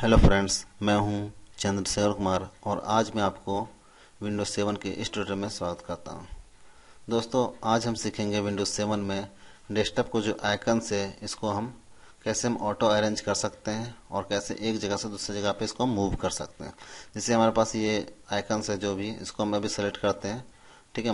Hello friends, मैं हूं चंद्रशेखर कुमार और आज मैं आपको विंडोज 7 के इस ट्यूटोरियल में स्वागत करता हूं। दोस्तों, आज हम सीखेंगे विंडोज 7 में डेस्कटॉप को जो आइकन्स है इसको हम कैसे ऑटो अरेंज कर सकते हैं और कैसे एक जगह से दूसरी जगह पे इसको मूव कर सकते हैं। जैसे हमारे पास ये आइकन्स है जो भी, इसको हम अभी सेलेक्ट करते हैं। ठीक है,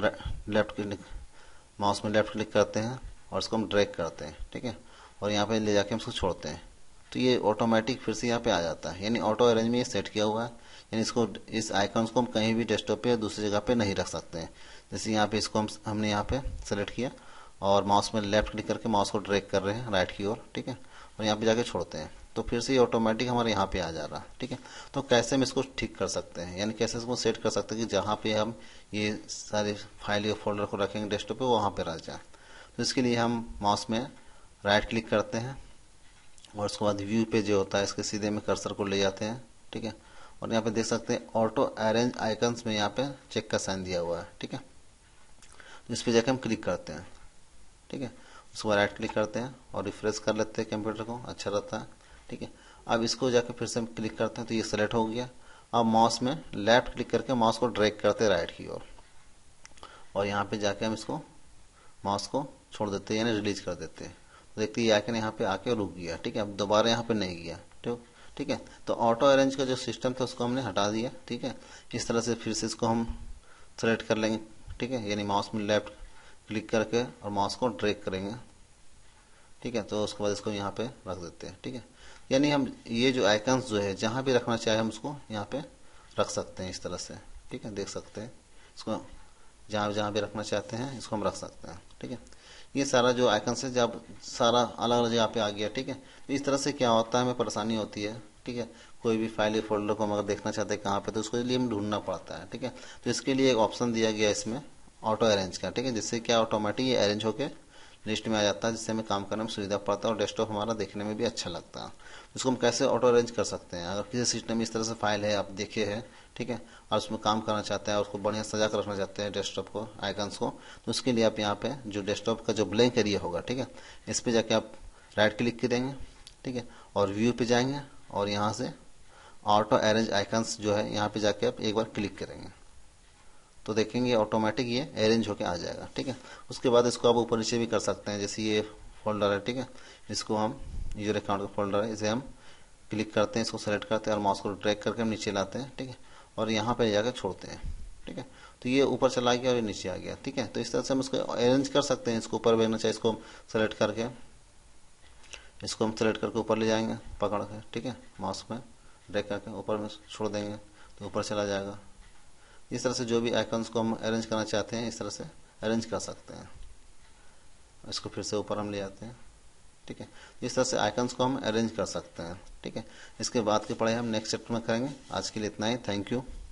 माउस में लेफ्ट क्लिक करते हैं और इसको हम ड्रैग करते हैं। ठीक है, और यहाँ पे ले जाके हम इसको छोड़ते हैं तो ये ऑटोमेटिक फिर से यहाँ पे आ जाता है, यानी ऑटो अरेंज में ये सेट किया हुआ है। यानी इसको, इस आइकन्स को हम कहीं भी डेस्कटॉप पे या दूसरी जगह पे नहीं रख सकते हैं। जैसे यहाँ पे इसको हमने यहाँ पे सेलेक्ट किया और माउस में लेफ्ट क्लिक करके माउस को ड्रैग कर रहे हैं राइट की ओर। ठीक है, और यहाँ पे जाके छोड़ते हैं तो फिर से ये ऑटोमेटिक हमारे यहाँ पे आ जा रहा है। ठीक है, तो कैसे हम इसको ठीक कर सकते हैं, यानी कैसे इसको सेट कर सकते हैं कि जहाँ पे हम ये सारी फाइल या फोल्डर को रखेंगे डेस्कटॉप पे वहाँ पे रह जाए। तो इसके लिए हम माउस में राइट क्लिक करते हैं और उसके बाद व्यू पे जो होता है इसके सीधे में कर्सर को ले जाते हैं। ठीक है, और यहाँ पे देख सकते हैं ऑटो अरेंज आइकन्स में यहाँ पे चेक का साइन दिया हुआ है। ठीक है, तो इस पे जाके हम क्लिक करते हैं। ठीक है, उसके बाद राइट क्लिक करते हैं और रिफ्रेश कर लेते हैं कंप्यूटर को, अच्छा रहता है। ठीक है, अब इसको जाके फिर से हम क्लिक करते हैं तो ये सेलेक्ट हो गया। अब माउस में लेफ्ट क्लिक करके माउस को ड्रैग करते हैं राइट की ओर और यहाँ पे जाके हम इसको माउस को छोड़ देते हैं यानी रिलीज कर देते हैं। तो देखते हैं आइकन यहाँ पे आके रुक गया। ठीक है, अब दोबारा यहाँ पे नहीं गया। ठीक है, तो ऑटो अरेंज का जो सिस्टम था उसको हमने हटा दिया। ठीक है, इस तरह से फिर से इसको हम सेलेक्ट कर लेंगे। ठीक है, यानी माउस में लेफ्ट क्लिक करके और माउस को ड्रैग करेंगे। ठीक है, तो उसके बाद इसको यहाँ पे रख देते हैं। ठीक है, यानी हम ये जो आइकन्स जो है जहाँ भी रखना चाहे हम उसको यहाँ पे रख सकते हैं इस तरह से। ठीक है, देख सकते हैं इसको जहाँ जहाँ भी रखना चाहते हैं इसको हम रख सकते हैं। ठीक है, ये सारा जो आइकन है जब सारा अलग अलग जगह पे आ गया। ठीक है, तो इस तरह से क्या होता है, हमें परेशानी होती है। ठीक है, कोई भी फाइल या फोल्डर को हम अगर देखना चाहते हैं कहाँ पे, तो उसके लिए हम ढूंढना पड़ता है। ठीक है, तो इसके लिए एक ऑप्शन दिया गया है इसमें ऑटो अरेंज का। ठीक है, जिससे क्या ऑटोमेटिक ये अरेंज होकर लिस्ट में आ जाता है, जिससे हमें काम करने में सुविधा पड़ता है और डेस्कटॉप हमारा देखने में भी अच्छा लगता है। इसको हम कैसे ऑटो अरेंज कर सकते हैं, अगर किसी सिस्टम में इस तरह से फाइल है आप देखे हैं। ठीक है, और उसमें काम करना चाहते हैं और उसको बढ़िया सजा कर रखना चाहते हैं डेस्कटॉप को, आइकन्स को, तो उसके लिए आप यहाँ पे जो डेस्कटॉप का जो ब्लैंक एरिया होगा, ठीक है, इस पे जाके आप राइट क्लिक करेंगे। ठीक है, और व्यू पे जाएंगे और यहाँ से ऑटो अरेंज आइकन्स जो है यहाँ पे जाके आप एक बार क्लिक करेंगे तो देखेंगे ऑटोमेटिक ये अरेंज होके आ जाएगा। ठीक है, उसके बाद इसको आप ऊपर नीचे भी कर सकते हैं। जैसे ये फोल्डर है, ठीक है, इसको हम यूजर अकाउंट का फोल्डर है, इसे हम क्लिक करते हैं, इसको सेलेक्ट करते हैं और माउस को ड्रैग करके हम नीचे लाते हैं। ठीक है, और यहाँ पे जाकर छोड़ते हैं। ठीक है, तो ये ऊपर चला गया और ये नीचे आ गया। ठीक है, तो इस तरह से हम इसको अरेंज कर सकते हैं। इसको ऊपर भेजना चाहिए, इसको सेलेक्ट करके इसको हम सेलेक्ट करके ऊपर ले जाएंगे पकड़ के। ठीक है, माउस में ड्रैग करके ऊपर में छोड़ देंगे तो ऊपर चला जाएगा। इस तरह से जो भी आइकन्स को हम अरेंज करना चाहते हैं इस तरह से अरेंज कर सकते हैं। इसको फिर से ऊपर हम ले जाते हैं। ठीक है, इस तरह से आइकन्स को हम अरेंज कर सकते हैं। ठीक है, इसके बाद की पढ़ाई हम नेक्स्ट चैप्टर में करेंगे। आज के लिए इतना ही, थैंक यू।